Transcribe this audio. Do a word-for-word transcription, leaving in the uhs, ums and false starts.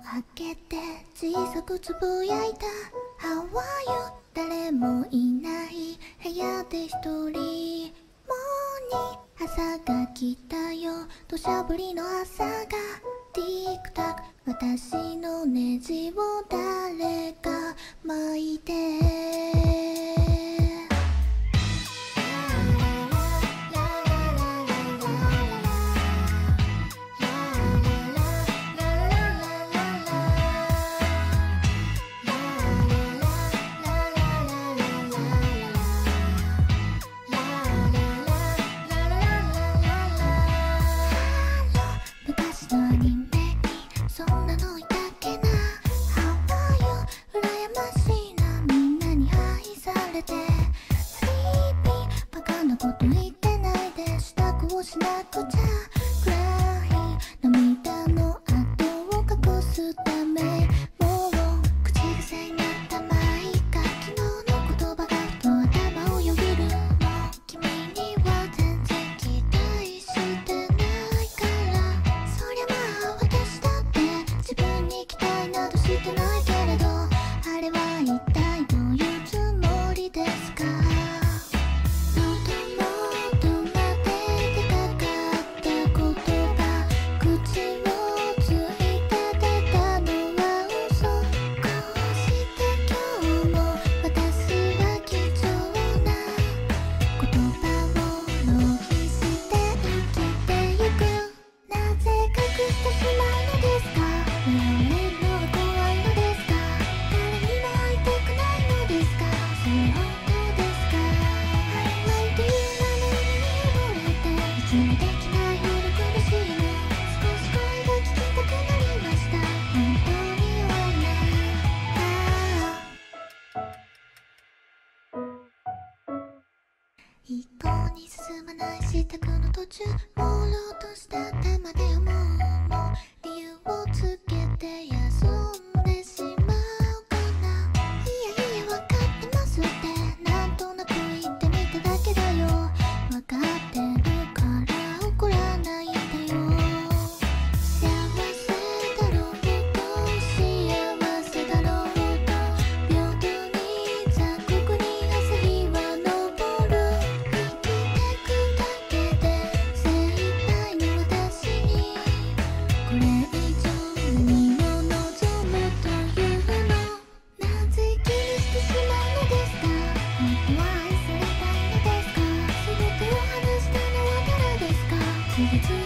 開けて小さくつぶやいた How are you 誰もいない部屋で一人モーニー朝が来たよ土砂降りの朝がティックタック私のネジを誰か巻いてしなくちゃ暗い涙の跡を隠すためもう口癖になったまいっか昨日の言葉がふと頭をよぎるもう君には全然期待してないからそりゃまあ私だって自分に期待などしてないけれどあれは一体どういうつもりですか一向に進まない支度の途中朦朧とした頭で思うもう理由をつけて休んでしまうかないやいや分かってますってなんとなく言ってみただけだよ分かってるから怒らないでよ幸せだろうと幸せだろうと平等に残酷に朝日は昇る傷つ